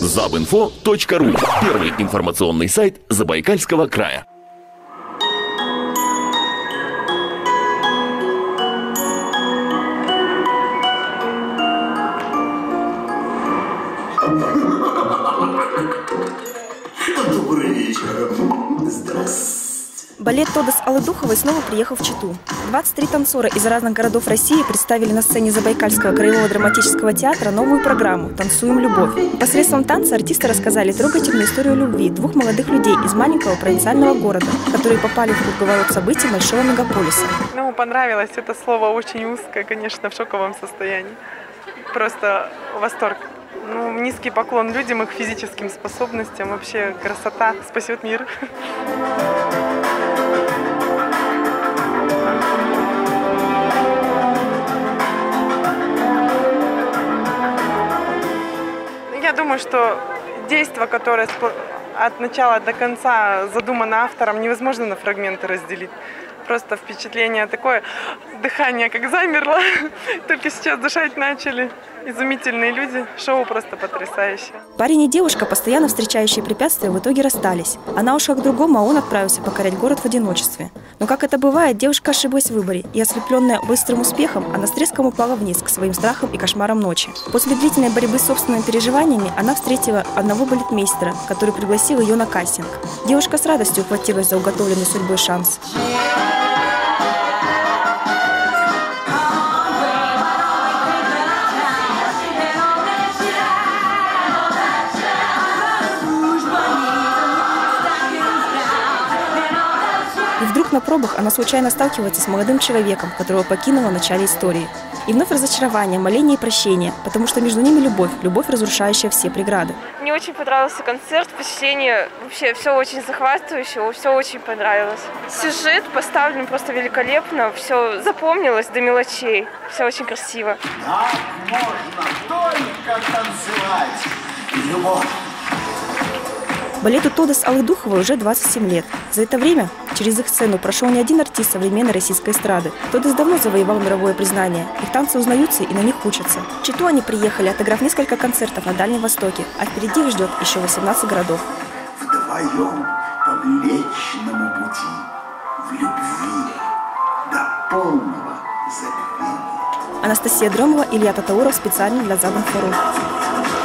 Забинфо.ру – первый информационный сайт Забайкальского края. Добрый вечер. Здравствуйте. Балет «Тодос» Аллы Духовой снова приехал в Читу. 23 танцора из разных городов России представили на сцене Забайкальского краевого драматического театра новую программу «Танцуем любовь». Посредством танца артисты рассказали трогательную историю любви двух молодых людей из маленького провинциального города, которые попали в круговорот событий большого мегаполиса. Понравилось это слово, очень узкое, конечно, в шоковом состоянии. Просто восторг. Низкий поклон людям, их физическим способностям. Вообще красота спасет мир. Я думаю, что действо, которое от начала до конца задумано автором, невозможно на фрагменты разделить. Просто впечатление такое, дыхание как замерло, только сейчас дышать начали. Изумительные люди, шоу просто потрясающее. Парень и девушка, постоянно встречающие препятствия, в итоге расстались. Она ушла к другому, а он отправился покорять город в одиночестве. Но, как это бывает, девушка ошиблась в выборе, и, ослепленная быстрым успехом, она с треском упала вниз к своим страхам и кошмарам ночи. После длительной борьбы с собственными переживаниями она встретила одного балетмейстера, который пригласил ее на кастинг. Девушка с радостью ухватилась за уготовленный судьбой шанс. И вдруг на пробах она случайно сталкивается с молодым человеком, которого покинула в начале истории. И вновь разочарование, моление и прощение, потому что между ними любовь, любовь, разрушающая все преграды. Мне очень понравился концерт, впечатление, вообще все очень захватывающе, все очень понравилось. Сюжет поставлен просто великолепно, все запомнилось до мелочей, все очень красиво. Так можно только танцевать. Любовь. Балету «Тодос» Аллы Духовой уже 27 лет. За это время через их сцену прошел не один артист современной российской эстрады. «Тодос» давно завоевал мировое признание. Их танцы узнаются и на них учатся. В Читу они приехали, отыграв несколько концертов на Дальнем Востоке, а впереди их ждет еще 18 городов. Вдвоем по Млечному пути, в любви до полного забвения. Анастасия Дромова, Илья Татауров специально для Забинфо.ру.